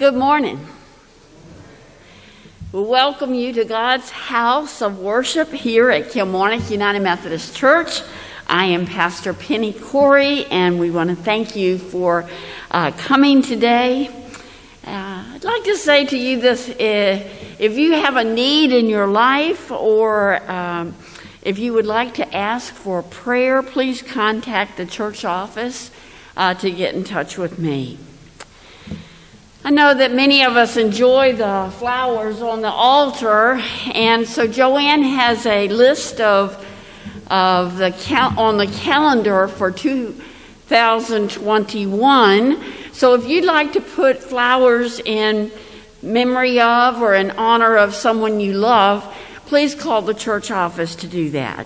Good morning. We welcome you to God's house of worship here at Kilmarnock United Methodist Church. I am Pastor Penny Corey, and we want to thank you for coming today. I'd like to say to you this, if you have a need in your life or if you would like to ask for prayer, please contact the church office to get in touch with me. I know that many of us enjoy the flowers on the altar, and so Joanne has a list on the calendar for 2021. So if you'd like to put flowers in memory of or in honor of someone you love, please call the church office to do that.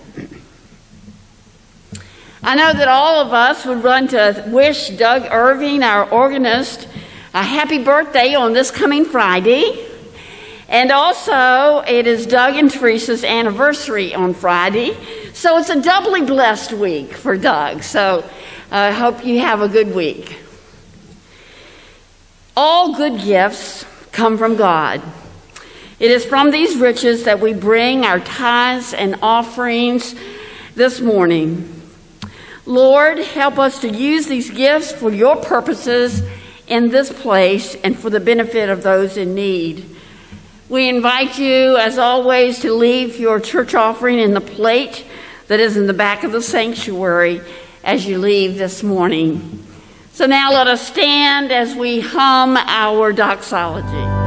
I know that all of us would run to wish Doug Irving, our organist, a happy birthday on this coming Friday. And also, it is Doug and Teresa's anniversary on Friday. So it's a doubly blessed week for Doug. So I hope you have a good week. All good gifts come from God. It is from these riches that we bring our tithes and offerings this morning. Lord, help us to use these gifts for your purposes in this place and for the benefit of those in need. We invite you, as always, to leave your church offering in the plate that is in the back of the sanctuary as you leave this morning. So now let us stand as we hum our doxology.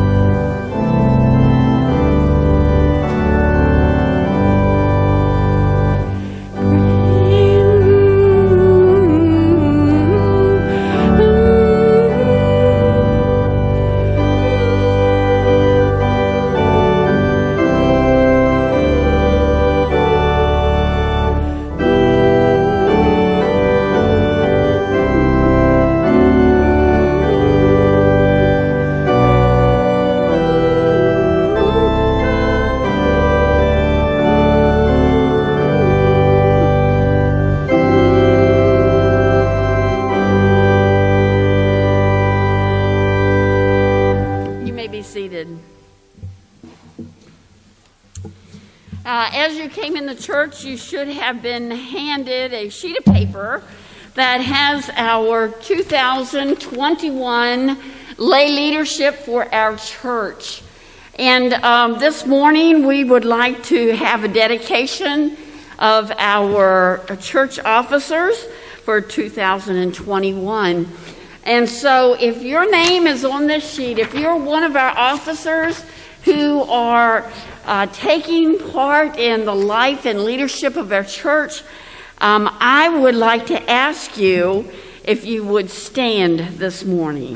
As you came in the church, you should have been handed a sheet of paper that has our 2021 lay leadership for our church. And this morning, we would like to have a dedication of our church officers for 2021. And so if your name is on this sheet, if you're one of our officers who are taking part in the life and leadership of our church, I would like to ask you if you would stand this morning.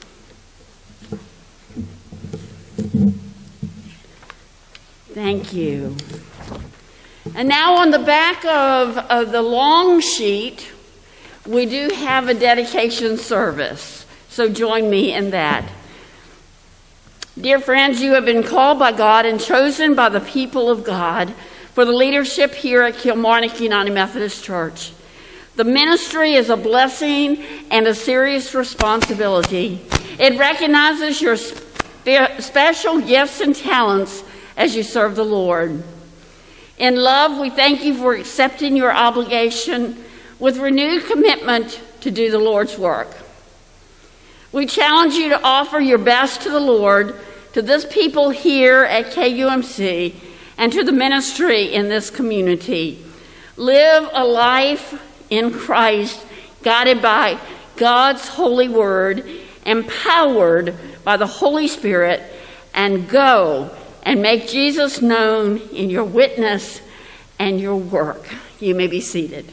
Thank you. And now on the back of the long sheet, we do have a dedication service. So join me in that. Dear friends, you have been called by God and chosen by the people of God for the leadership here at Kilmarnock United Methodist Church. The ministry is a blessing and a serious responsibility. It recognizes your special gifts and talents as you serve the Lord. In love, we thank you for accepting your obligation with renewed commitment to do the Lord's work. We challenge you to offer your best to the Lord, to this people here at KUMC, and to the ministry in this community. Live a life in Christ, guided by God's holy word, empowered by the Holy Spirit, and go and make Jesus known in your witness and your work. You may be seated.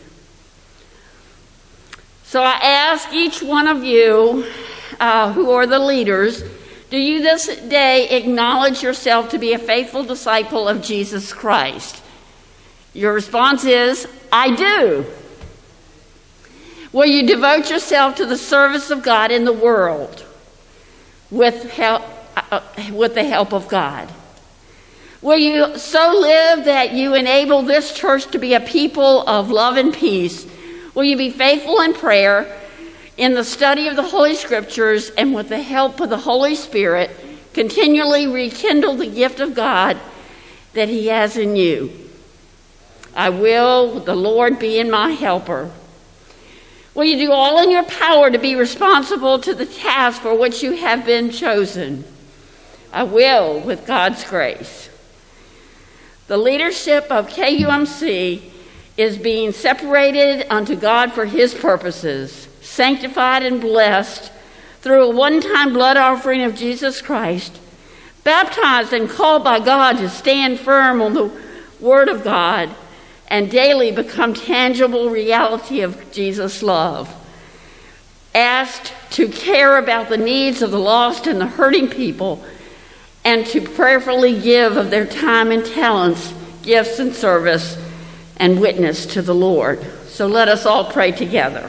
So I ask each one of you who are the leaders, do you this day acknowledge yourself to be a faithful disciple of Jesus Christ? Your response is, I do. Will you devote yourself to the service of God in the world with the help of God? Will you so live that you enable this church to be a people of love and peace? Will you be faithful in prayer, in the study of the Holy Scriptures and with the help of the Holy Spirit, continually rekindle the gift of God that he has in you. I will, the Lord being my helper. Will you do all in your power to be responsible to the task for which you have been chosen? I will, with God's grace. The leadership of KUMC is being separated unto God for his purposes, sanctified and blessed through a one-time blood offering of Jesus Christ, baptized and called by God to stand firm on the Word of God and daily become tangible reality of Jesus' love, asked to care about the needs of the lost and the hurting people, and to prayerfully give of their time and talents, gifts and service, and witness to the Lord. So let us all pray together.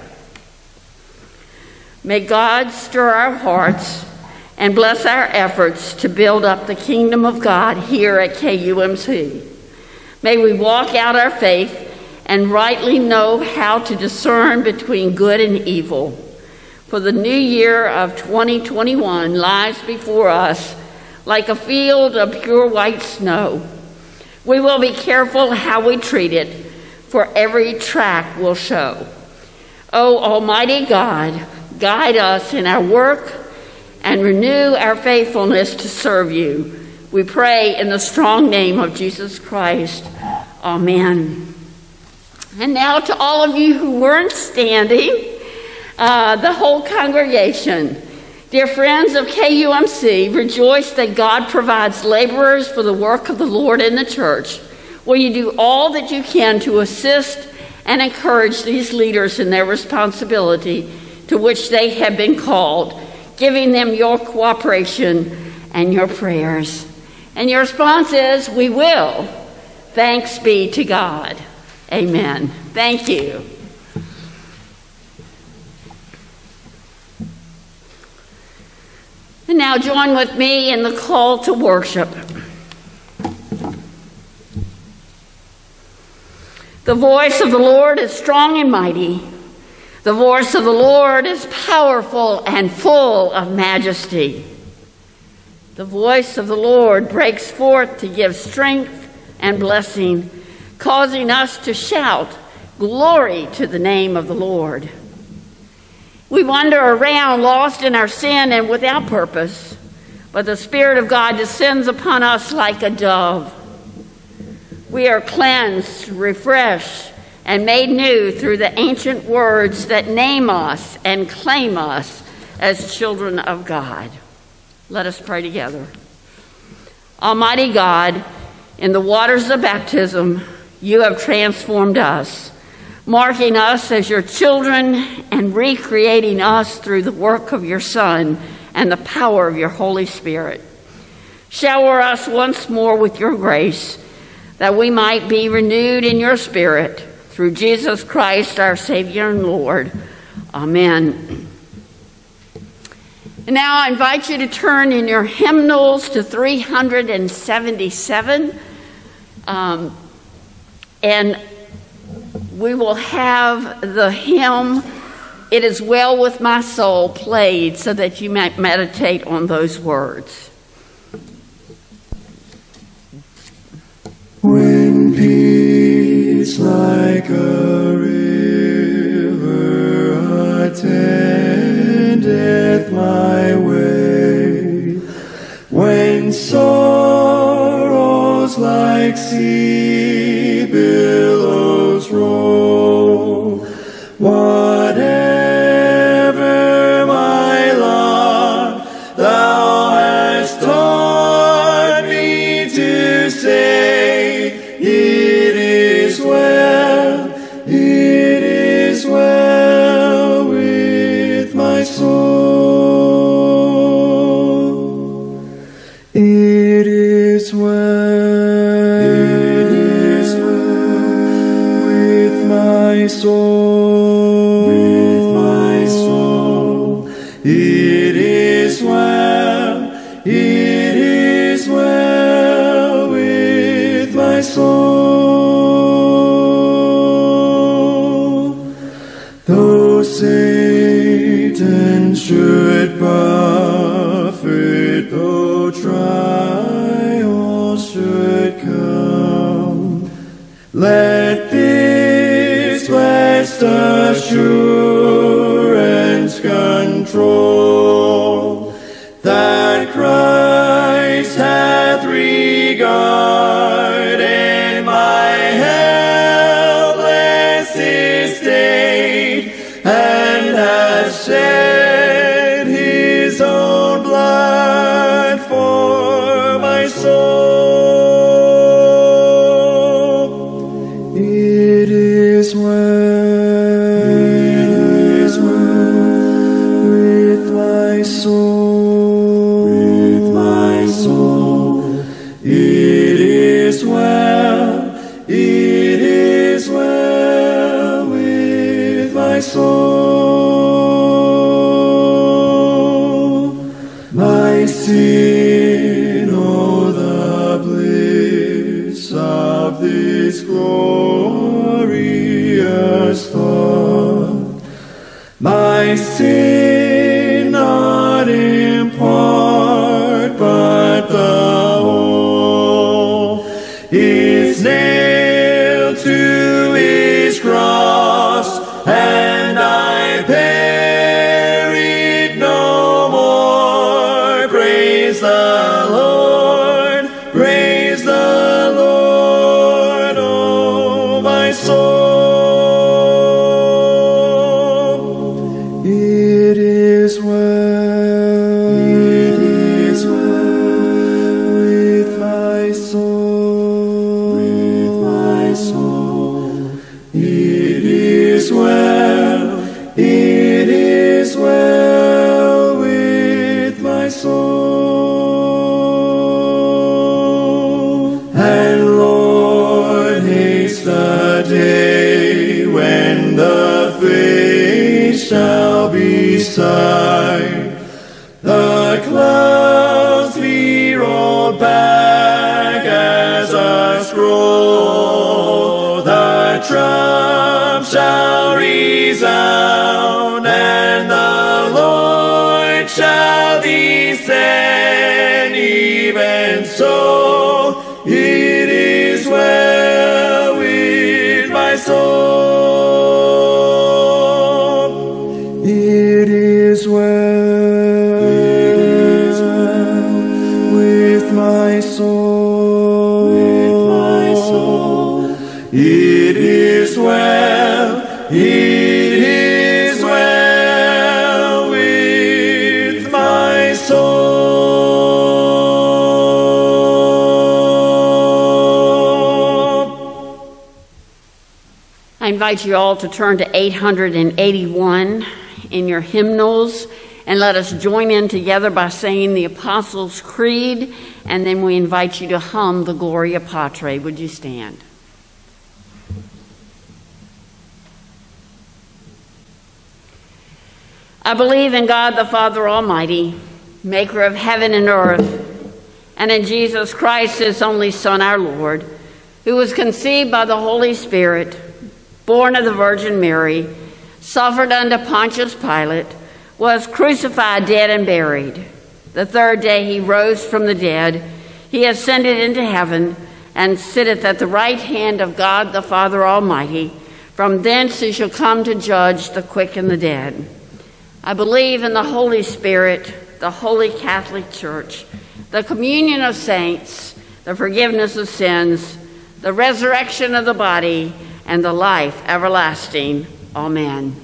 May God stir our hearts and bless our efforts to build up the kingdom of God here at KUMC. May we walk out our faith and rightly know how to discern between good and evil. For the new year of 2021 lies before us like a field of pure white snow. We will be careful how we treat it, for every track will show. O Almighty God, guide us in our work and renew our faithfulness to serve you. We pray in the strong name of Jesus Christ. Amen. And now to all of you who weren't standing, the whole congregation, dear friends of KUMC, rejoice that God provides laborers for the work of the Lord in the church. Will you do all that you can to assist and encourage these leaders in their responsibility to which they have been called, giving them your cooperation and your prayers? And your response is, we will. Thanks be to God. Amen. Thank you. And now join with me in the call to worship. The voice of the Lord is strong and mighty. The voice of the Lord is powerful and full of majesty. The voice of the Lord breaks forth to give strength and blessing, causing us to shout, "Glory to the name of the Lord." We wander around lost in our sin and without purpose, but the Spirit of God descends upon us like a dove. We are cleansed, refreshed, and made new through the ancient words that name us and claim us as children of God. Let us pray together. Almighty God, in the waters of baptism, you have transformed us, marking us as your children and recreating us through the work of your Son and the power of your Holy Spirit. Shower us once more with your grace, that we might be renewed in your Spirit, through Jesus Christ, our Savior and Lord. Amen. And now I invite you to turn in your hymnals to 377. And we will have the hymn, "It Is Well With My Soul," played so that you might meditate on those words. When peace like a river attendeth my way, when sorrows like sea billows roll, whatever my lot, thou hast taught me to say, it is well. Satan should buffet, though trials should come, let this blessed assurance control, that Christ hath regarded my helpless estate, and hath shed his own blood for my soul. It is well, with my soul, It is well, with my soul. My sin, oh, the bliss of this glorious thought. My sin, not in part, but the whole, is nailed to his cross, and I bear it no more. Praise the Lord, oh my soul. It is well, with my soul, It is well, with my soul. And Lord, haste the day when the face shall be sight, the clouds be rolled back as a scroll, the trump shall resound, and the Lord shall descend. Even so, it is well with my soul. It is well, with my soul, It is well, with my soul. I invite you all to turn to 881 in your hymnals, and let us join in together by saying the Apostles' Creed, and then we invite you to hum the Gloria Patri. Would you stand? I believe in God the Father Almighty, maker of heaven and earth, and in Jesus Christ, his only Son, our Lord, who was conceived by the Holy Spirit, born of the Virgin Mary, suffered under Pontius Pilate, was crucified, dead, and buried. The third day he rose from the dead. He ascended into heaven and sitteth at the right hand of God the Father Almighty. From thence he shall come to judge the quick and the dead. I believe in the Holy Spirit, the Holy Catholic Church, the communion of saints, the forgiveness of sins, the resurrection of the body, and the life everlasting. Amen.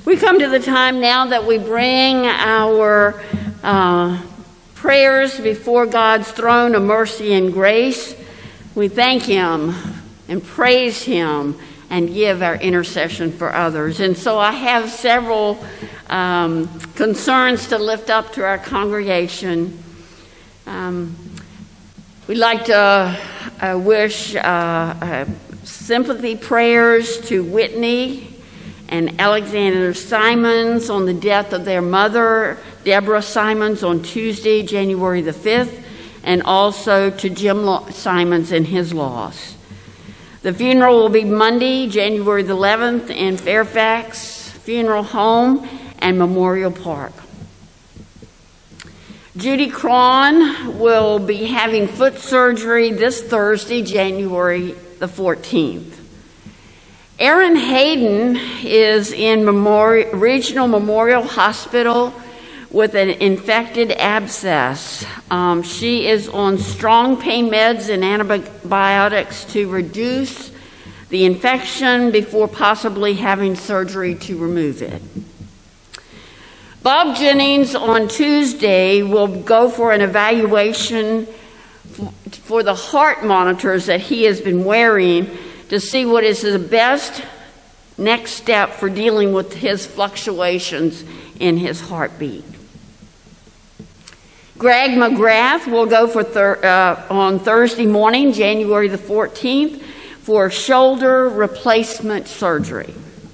We come to the time now that we bring our prayers before God's throne of mercy and grace. We thank Him and praise Him and give our intercession for others. And so I have several concerns to lift up to our congregation. We'd like to wish sympathy prayers to Whitney and Alexander Simons on the death of their mother, Deborah Simons, on Tuesday, January the 5th, and also to Jim Simons and his loss. The funeral will be Monday, January the 11th in Fairfax Funeral Home and Memorial Park. Judy Cron will be having foot surgery this Thursday, January the 14th. Erin Hayden is in Regional Memorial Hospital with an infected abscess. She is on strong pain meds and antibiotics to reduce the infection before possibly having surgery to remove it. Bob Jennings on Tuesday will go for an evaluation for the heart monitors that he has been wearing to see what is the best next step for dealing with his fluctuations in his heartbeat. Greg McGrath will go for on Thursday morning, January the 14th, for shoulder replacement surgery.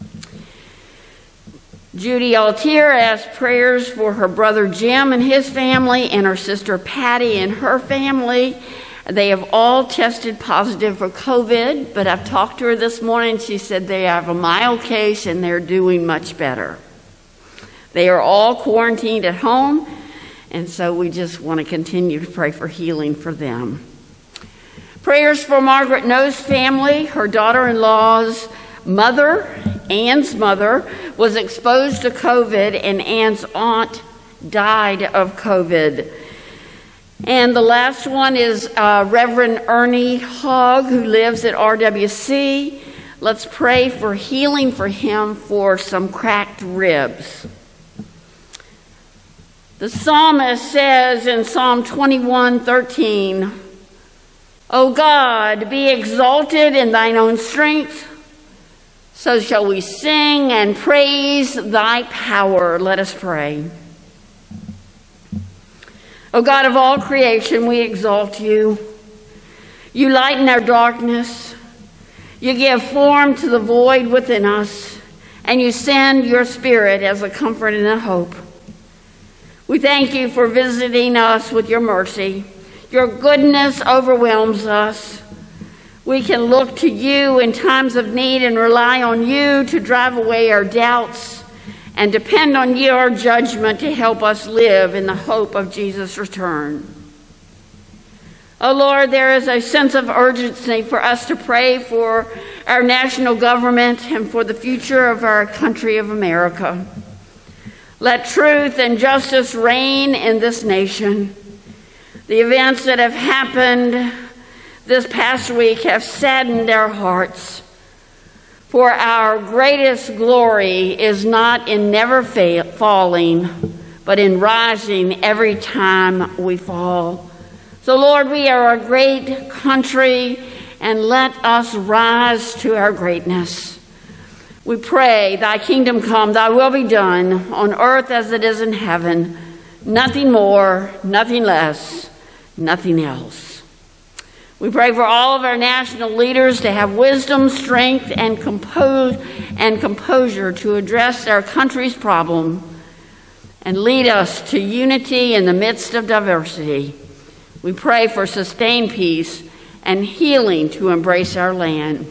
Judy Altier asked prayers for her brother Jim and his family and her sister Patty and her family. They have all tested positive for COVID, but I've talked to her this morning. She said they have a mild case and they're doing much better. They are all quarantined at home, and so we just want to continue to pray for healing for them. Prayers for Margaret No's family. Her daughter-in-law's mother, Ann's mother, was exposed to COVID, and Ann's aunt died of COVID. And the last one is Reverend Ernie Hogg, who lives at RWC. Let's pray for healing for him for some cracked ribs. The psalmist says in Psalm 21:13, O God, be exalted in thine own strength. So shall we sing and praise thy power. Let us pray. O God of all creation, we exalt you. You lighten our darkness. You give form to the void within us, and you send your Spirit as a comfort and a hope. We thank you for visiting us with your mercy. Your goodness overwhelms us. We can look to you in times of need and rely on you to drive away our doubts and depend on your judgment to help us live in the hope of Jesus' return. Oh Lord, there is a sense of urgency for us to pray for our national government and for the future of our country of America. Let truth and justice reign in this nation. The events that have happened this past week have saddened our hearts. For our greatest glory is not in never falling, but in rising every time we fall. So Lord, we are a great country, and let us rise to our greatness. We pray, thy kingdom come, thy will be done on earth as it is in heaven. Nothing more, nothing less, nothing else. We pray for all of our national leaders to have wisdom, strength, and composure to address our country's problem and lead us to unity in the midst of diversity. We pray for sustained peace and healing to embrace our land.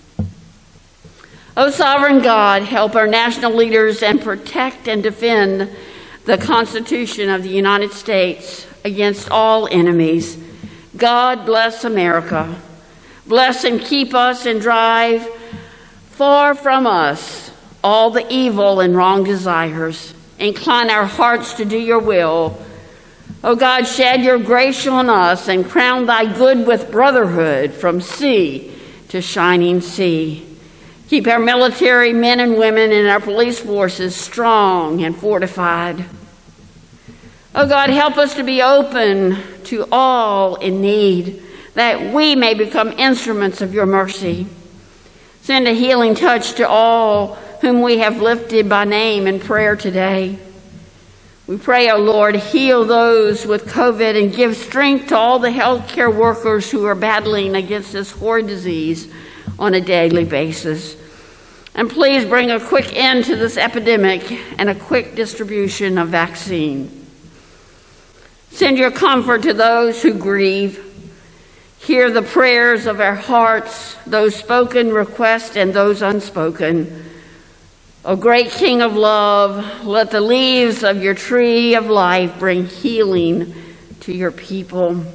O sovereign God, help our national leaders and protect and defend the Constitution of the United States against all enemies. God bless America. Bless and keep us and drive far from us all the evil and wrong desires. Incline our hearts to do your will. O God, shed your grace on us and crown thy good with brotherhood from sea to shining sea. Keep our military men and women and our police forces strong and fortified. Oh God, help us to be open to all in need, that we may become instruments of your mercy. Send a healing touch to all whom we have lifted by name in prayer today. We pray, O Lord, heal those with COVID and give strength to all the healthcare workers who are battling against this horrid disease on a daily basis. And please bring a quick end to this epidemic and a quick distribution of vaccine. Send your comfort to those who grieve. Hear the prayers of our hearts, those spoken requests and those unspoken. O great King of love, let the leaves of your tree of life bring healing to your people.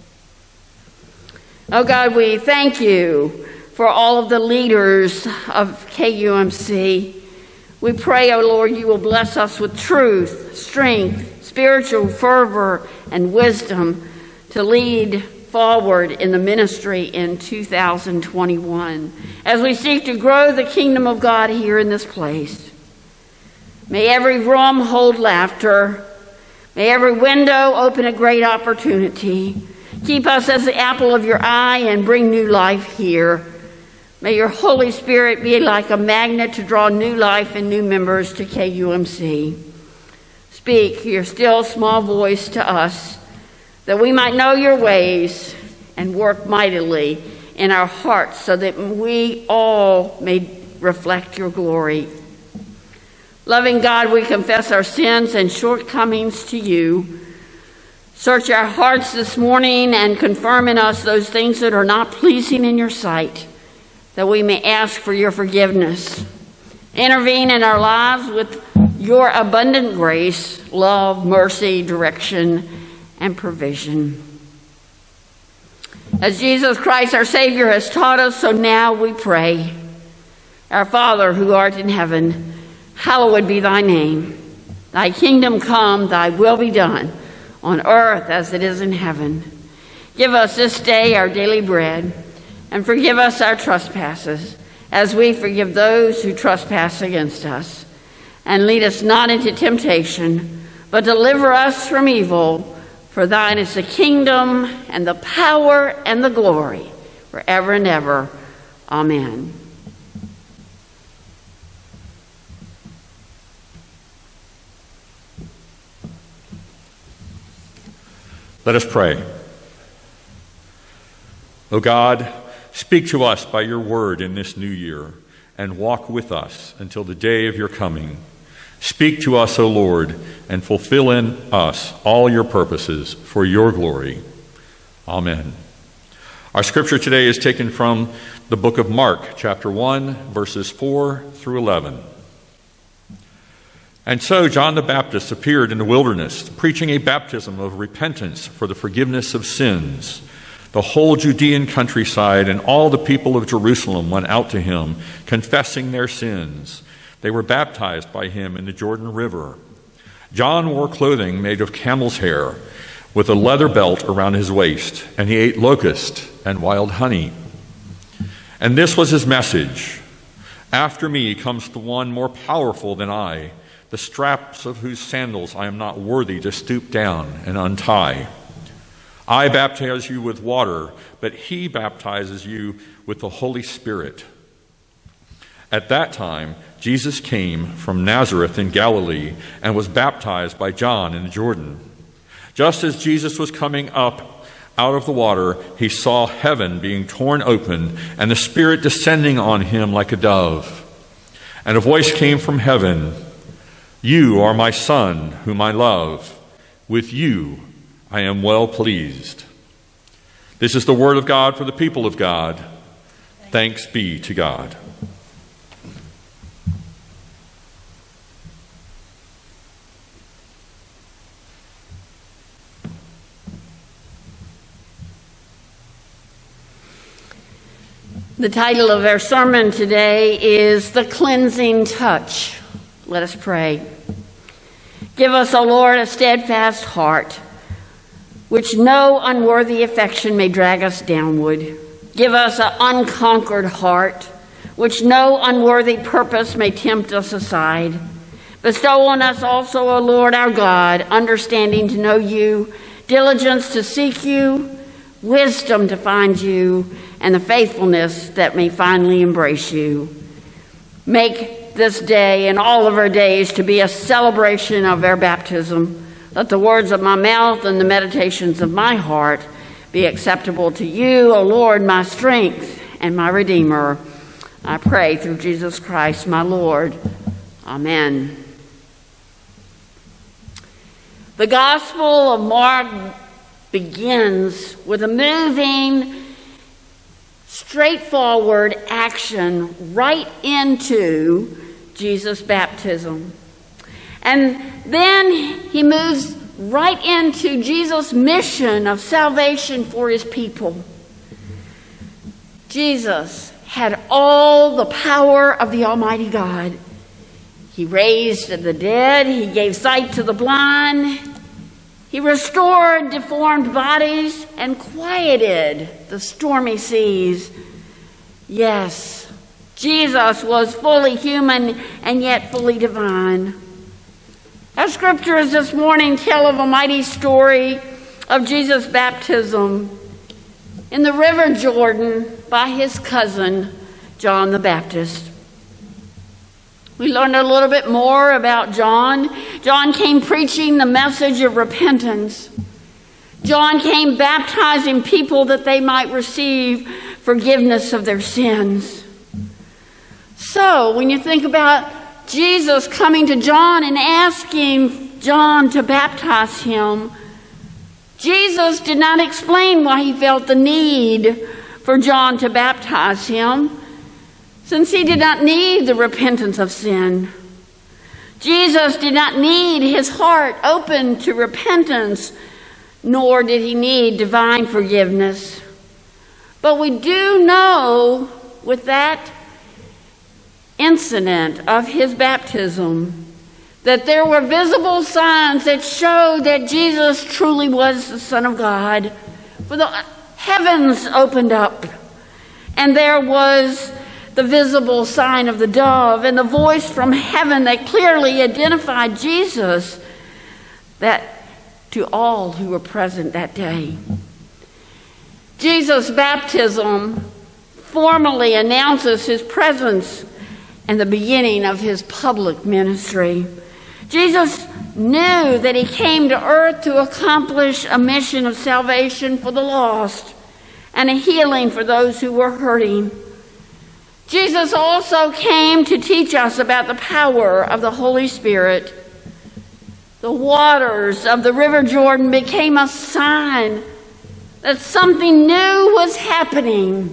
Oh God, we thank you for all of the leaders of KUMC. We pray, O Lord, you will bless us with truth, strength, spiritual fervor, and wisdom to lead forward in the ministry in 2021 as we seek to grow the kingdom of God here in this place. May every room hold laughter. May every window open a great opportunity. Keep us as the apple of your eye and bring new life here. May your Holy Spirit be like a magnet to draw new life and new members to KUMC. Speak your still small voice to us, that we might know your ways and work mightily in our hearts so that we all may reflect your glory. Loving God, we confess our sins and shortcomings to you. Search our hearts this morning and confirm in us those things that are not pleasing in your sight, that we may ask for your forgiveness. Intervene in our lives with your abundant grace, love, mercy, direction, and provision. As Jesus Christ, our Savior, has taught us, so now we pray. Our Father, who art in heaven, hallowed be thy name. Thy kingdom come, thy will be done, on earth as it is in heaven. Give us this day our daily bread, and forgive us our trespasses, as we forgive those who trespass against us. And lead us not into temptation, but deliver us from evil. For thine is the kingdom, and the power, and the glory, forever and ever. Amen. Let us pray. O God, speak to us by your word in this new year, and walk with us until the day of your coming. Speak to us, O Lord, and fulfill in us all your purposes for your glory. Amen. Our scripture today is taken from the book of Mark, chapter 1, verses 4 through 11. And so John the Baptist appeared in the wilderness, preaching a baptism of repentance for the forgiveness of sins. The whole Judean countryside and all the people of Jerusalem went out to him, confessing their sins. They were baptized by him in the Jordan River. John wore clothing made of camel's hair, with a leather belt around his waist, and he ate locust and wild honey. And this was his message: after me comes the one more powerful than I, the straps of whose sandals I am not worthy to stoop down and untie. I baptize you with water, but he baptizes you with the Holy Spirit. At that time, Jesus came from Nazareth in Galilee and was baptized by John in the Jordan. Just as Jesus was coming up out of the water, he saw heaven being torn open and the Spirit descending on him like a dove. And a voice came from heaven: "You are my Son, whom I love. With you I am well pleased." This is the word of God for the people of God. Thanks be to God. The title of our sermon today is The Cleansing Touch. Let us pray. Give us, O Lord, a steadfast heart, which no unworthy affection may drag us downward. Give us an unconquered heart, which no unworthy purpose may tempt us aside. Bestow on us also, O Lord our God, understanding to know you, diligence to seek you, wisdom to find you, and the faithfulness that may finally embrace you. Make this day and all of our days to be a celebration of our baptism. Let the words of my mouth and the meditations of my heart be acceptable to you, O Lord, my strength and my Redeemer. I pray through Jesus Christ, my Lord. Amen. The Gospel of Mark begins with a moving, straightforward action right into Jesus' baptism. And then he moves right into Jesus' mission of salvation for his people. Jesus had all the power of the Almighty God. He raised the dead, he gave sight to the blind, he restored deformed bodies and quieted the stormy seas. Yes, Jesus was fully human and yet fully divine. Our scriptures this morning tell of a mighty story of Jesus' baptism in the River Jordan by his cousin, John the Baptist. We learned a little bit more about John. John came preaching the message of repentance. John came baptizing people that they might receive forgiveness of their sins. So, when you think about Jesus coming to John and asking John to baptize him, Jesus did not explain why he felt the need for John to baptize him, since he did not need the repentance of sin. Jesus did not need his heart open to repentance, nor did he need divine forgiveness. But we do know with that incident of his baptism that there were visible signs that showed that Jesus truly was the Son of God. For the heavens opened up, and there was the visible sign of the dove and the voice from heaven that clearly identified Jesus that to all who were present that day. Jesus' baptism formally announces his presence and the beginning of his public ministry. Jesus knew that he came to earth to accomplish a mission of salvation for the lost and a healing for those who were hurting. Jesus also came to teach us about the power of the Holy Spirit. The waters of the River Jordan became a sign that something new was happening.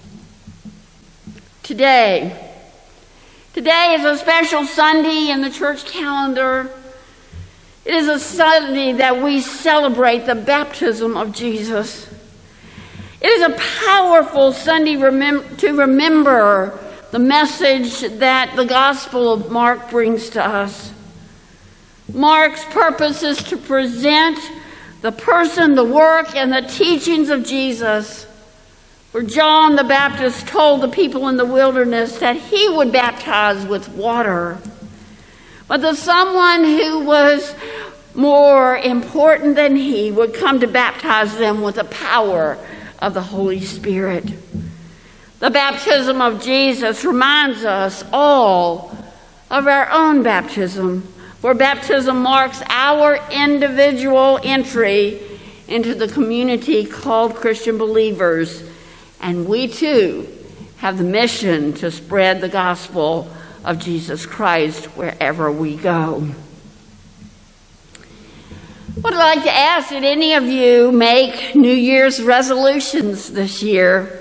Today is a special Sunday in the church calendar. It is a Sunday that we celebrate the baptism of Jesus. It is a powerful Sunday to remember the message that the Gospel of Mark brings to us. Mark's purpose is to present the person, the work, and the teachings of Jesus. For John the Baptist told the people in the wilderness that he would baptize with water. But the someone who was more important than he would come to baptize them with the power of the Holy Spirit. The baptism of Jesus reminds us all of our own baptism, for baptism marks our individual entry into the community called Christian believers, and we too have the mission to spread the gospel of Jesus Christ wherever we go. Would like to ask, did any of you make New Year's resolutions this year?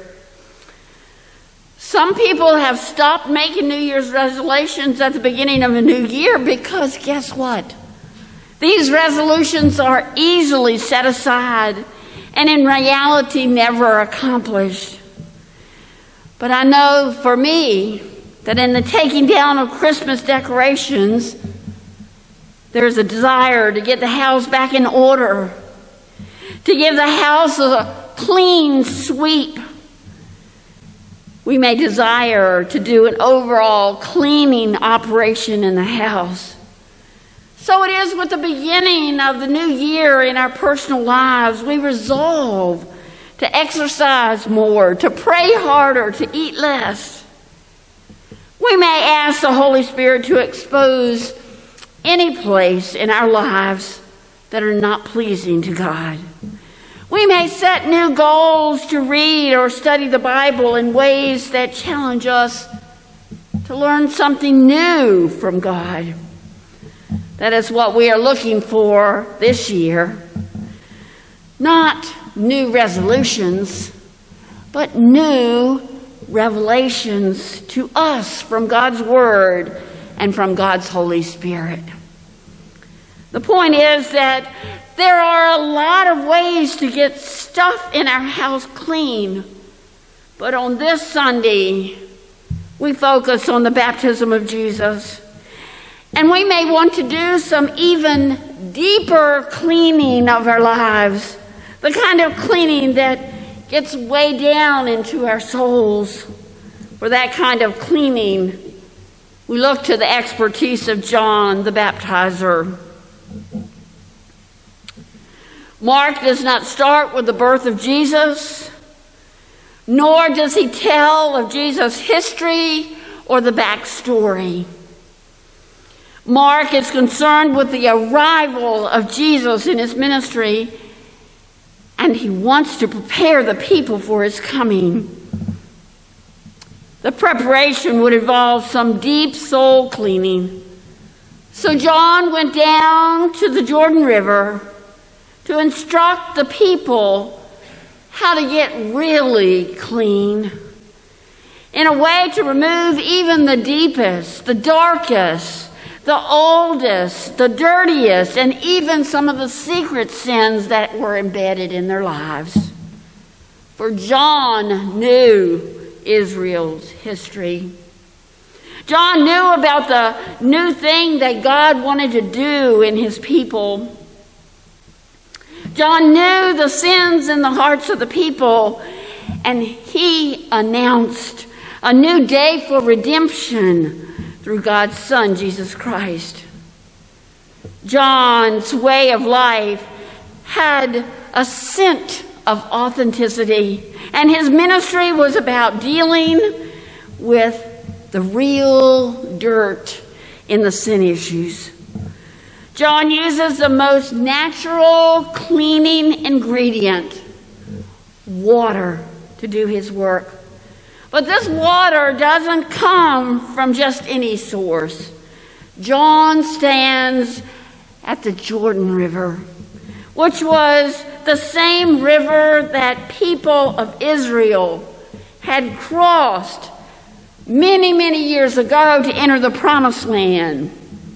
Some people have stopped making New Year's resolutions at the beginning of a new year because guess what? These resolutions are easily set aside and in reality never accomplished. But I know for me that in the taking down of Christmas decorations, there's a desire to get the house back in order, to give the house a clean sweep, We may desire to do an overall cleaning operation in the house. So it is with the beginning of the new year in our personal lives. We resolve to exercise more, to pray harder, to eat less. We may ask the Holy Spirit to expose any place in our lives that are not pleasing to God. We may set new goals to read or study the Bible in ways that challenge us to learn something new from God. That is what we are looking for this year. Not new resolutions, but new revelations to us from God's Word and from God's Holy Spirit. The point is that there are a lot of ways to get stuff in our house clean, but on this Sunday, we focus on the baptism of Jesus. And we may want to do some even deeper cleaning of our lives, the kind of cleaning that gets way down into our souls. For that kind of cleaning, we look to the expertise of John the Baptizer. Mark does not start with the birth of Jesus, nor does he tell of Jesus' history or the backstory. Mark is concerned with the arrival of Jesus in his ministry, and he wants to prepare the people for his coming. The preparation would involve some deep soul cleaning. So John went down to the Jordan River to instruct the people how to get really clean, in a way to remove even the deepest, the darkest, the oldest, the dirtiest, and even some of the secret sins that were embedded in their lives. For John knew Israel's history. John knew about the new thing that God wanted to do in his people. John knew the sins in the hearts of the people, and he announced a new day for redemption through God's Son, Jesus Christ. John's way of life had a scent of authenticity, and his ministry was about dealing with the real dirt in the sin issues. John uses the most natural cleaning ingredient, water, to do his work. But this water doesn't come from just any source. John stands at the Jordan River, which was the same river that people of Israel had crossed many, many years ago to enter the Promised Land.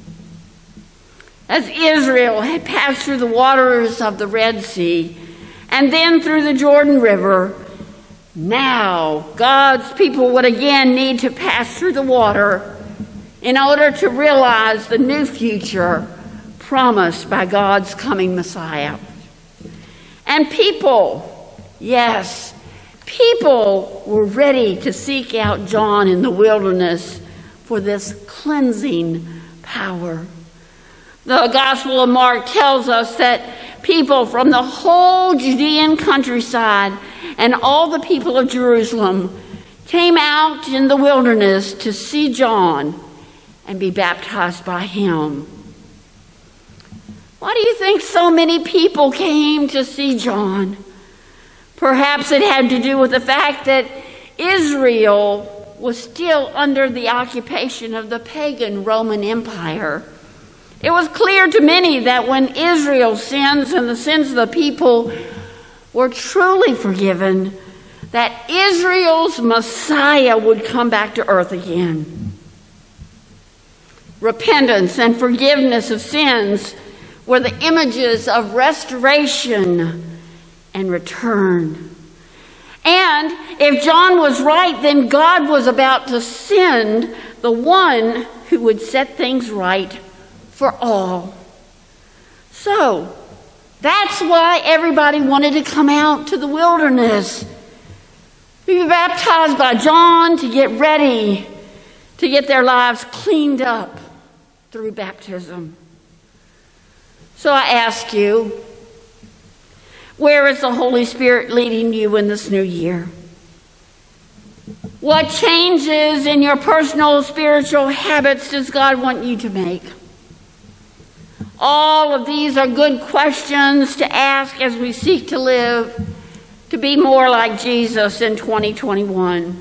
As Israel had passed through the waters of the Red Sea and then through the Jordan River, now God's people would again need to pass through the water in order to realize the new future promised by God's coming Messiah. And people, yes, people were ready to seek out John in the wilderness for this cleansing power. The Gospel of Mark tells us that people from the whole Judean countryside and all the people of Jerusalem came out in the wilderness to see John and be baptized by him. Why do you think so many people came to see John? Perhaps it had to do with the fact that Israel was still under the occupation of the pagan Roman Empire. It was clear to many that when Israel's sins and the sins of the people were truly forgiven, that Israel's Messiah would come back to earth again. Repentance and forgiveness of sins were the images of restoration and return. And if John was right, then God was about to send the one who would set things right for all. So, that's why everybody wanted to come out to the wilderness. be baptized by John to get ready to get their lives cleaned up through baptism. So I ask you, where is the Holy Spirit leading you in this new year? What changes in your personal spiritual habits does God want you to make? All of these are good questions to ask as we seek to live to be more like Jesus in 2021.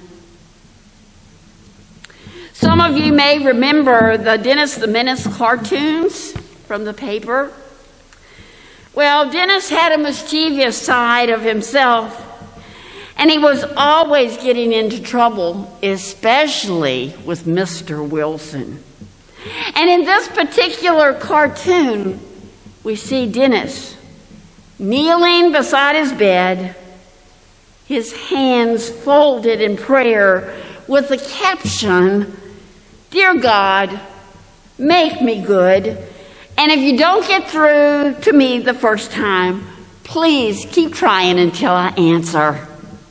Some of you may remember the Dennis the Menace cartoons from the paper. Well, Dennis had a mischievous side of himself, and he was always getting into trouble, especially with Mr. Wilson. And in this particular cartoon, we see Dennis kneeling beside his bed, his hands folded in prayer with the caption, "Dear God, make me good. And if you don't get through to me the first time, please keep trying until I answer."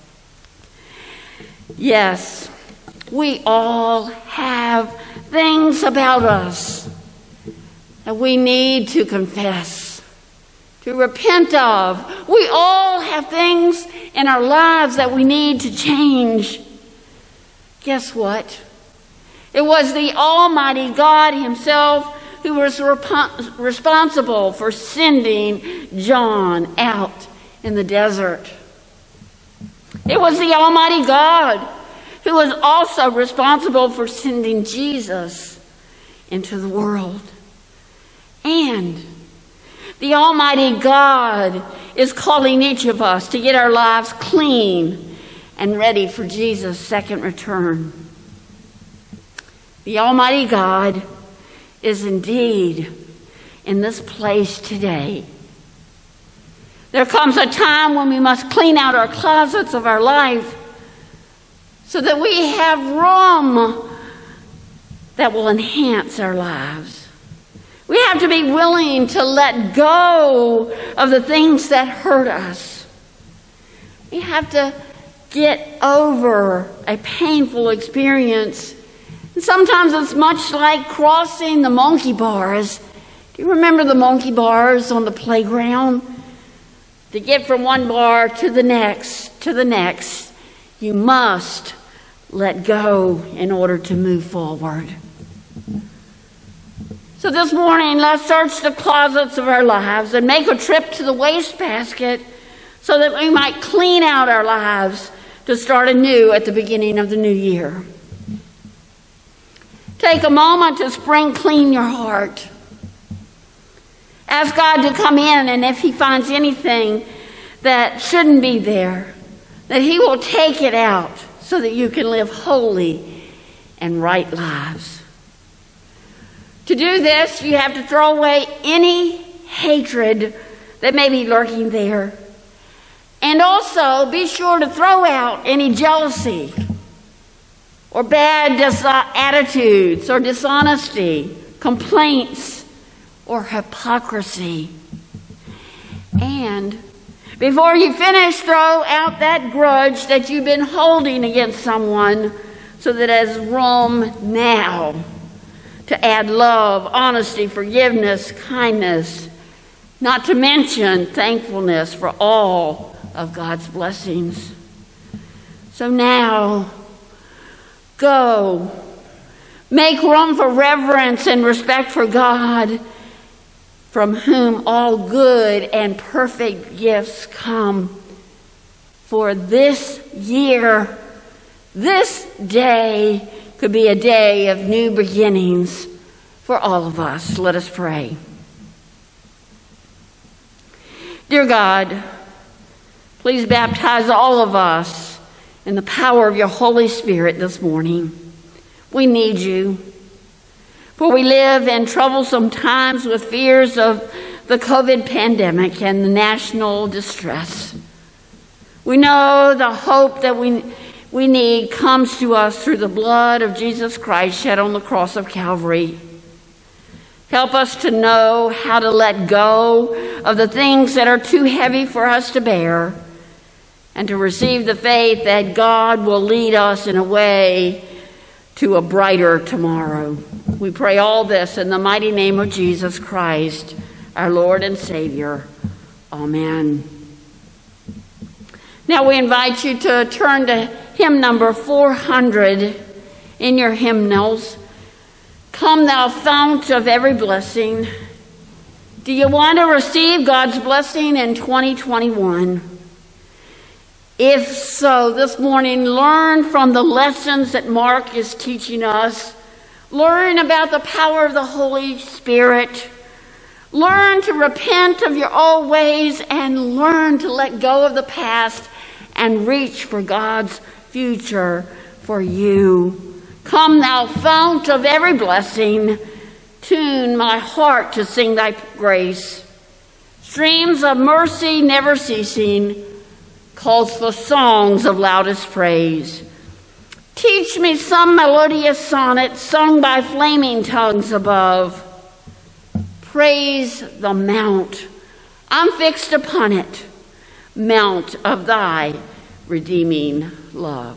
Yes, we all have things about us that we need to confess, to repent of. We all have things in our lives that we need to change. Guess what? It was the Almighty God Himself who was responsible for sending John out in the desert. It was the Almighty God who was also responsible for sending Jesus into the world. And the Almighty God is calling each of us to get our lives clean and ready for Jesus' second return. The Almighty God is indeed in this place today. There comes a time when we must clean out our closets of our life so that we have room that will enhance our lives. We have to be willing to let go of the things that hurt us. We have to get over a painful experience. And sometimes it's much like crossing the monkey bars. Do you remember the monkey bars on the playground? To get from one bar to the next, you must let go in order to move forward. So this morning, let's search the closets of our lives and make a trip to the wastebasket so that we might clean out our lives to start anew at the beginning of the new year. Take a moment to spring clean your heart. Ask God to come in, and if He finds anything that shouldn't be there, that He will take it out so that you can live holy and right lives. To do this, you have to throw away any hatred that may be lurking there. And also be sure to throw out any jealousy or bad attitudes or dishonesty, complaints, or hypocrisy. And before you finish, throw out that grudge that you've been holding against someone so that there's room now to add love, honesty, forgiveness, kindness, not to mention thankfulness for all of God's blessings. So now, go. Make room for reverence and respect for God, from whom all good and perfect gifts come. For this year, this day could be a day of new beginnings for all of us. Let us pray. Dear God, please baptize all of us in the power of your Holy Spirit this morning. We need you. For we live in troublesome times with fears of the COVID pandemic and the national distress. We know the hope that we need comes to us through the blood of Jesus Christ shed on the cross of Calvary. Help us to know how to let go of the things that are too heavy for us to bear and to receive the faith that God will lead us in a way to a brighter tomorrow. We pray all this in the mighty name of Jesus Christ, our Lord and Savior. Amen. Now we invite you to turn to hymn number 400 in your hymnals. Come, thou fount of every blessing. Do you want to receive God's blessing in 2021? If so, this morning, learn from the lessons that Mark is teaching us. Learn about the power of the Holy Spirit. Learn to repent of your old ways and learn to let go of the past and reach for God's future for you. Come, thou fount of every blessing, tune my heart to sing thy grace. Streams of mercy never ceasing, calls for songs of loudest praise. Teach me some melodious sonnet sung by flaming tongues above. Praise the mount, I'm fixed upon it, mount of thy redeeming love.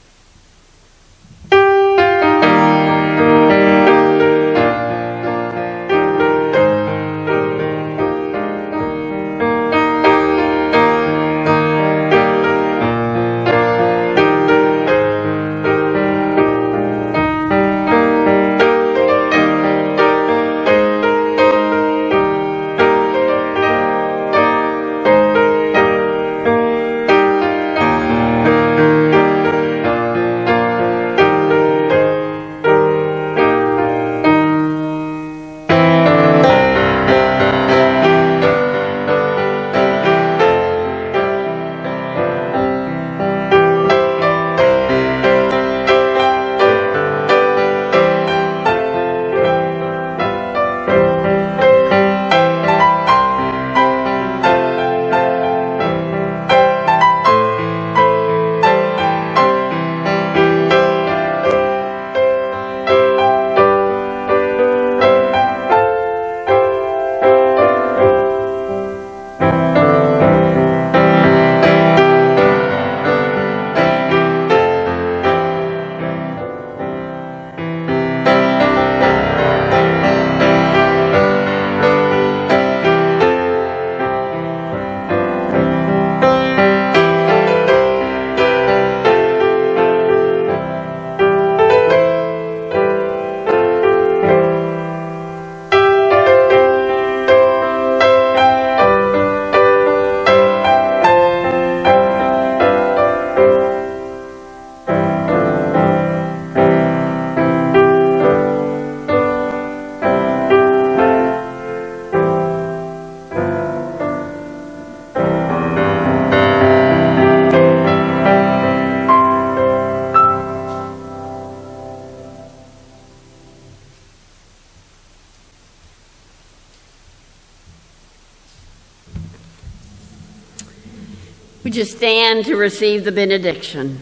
Would you stand to receive the benediction?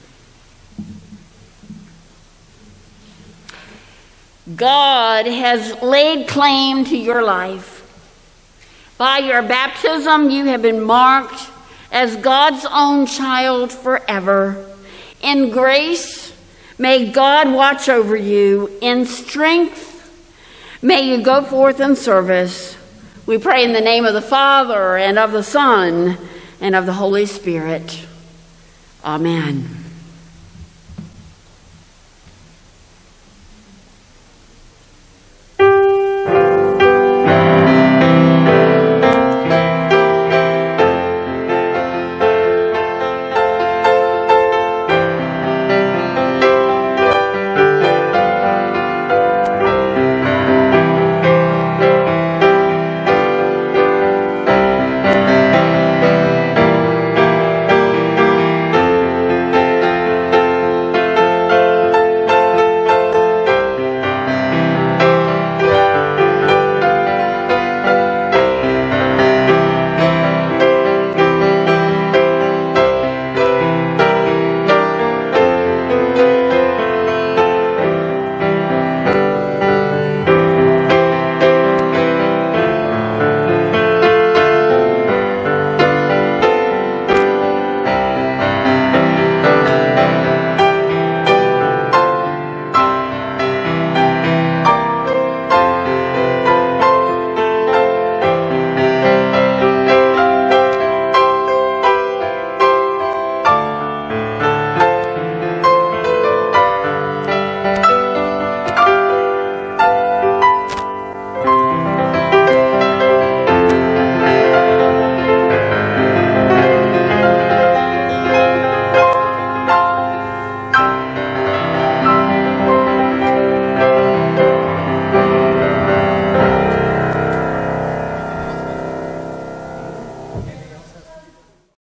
God has laid claim to your life. By your baptism, you have been marked as God's own child forever. In grace, may God watch over you. In strength, may you go forth in service. We pray in the name of the Father, and of the Son, and of the Holy Spirit. Amen.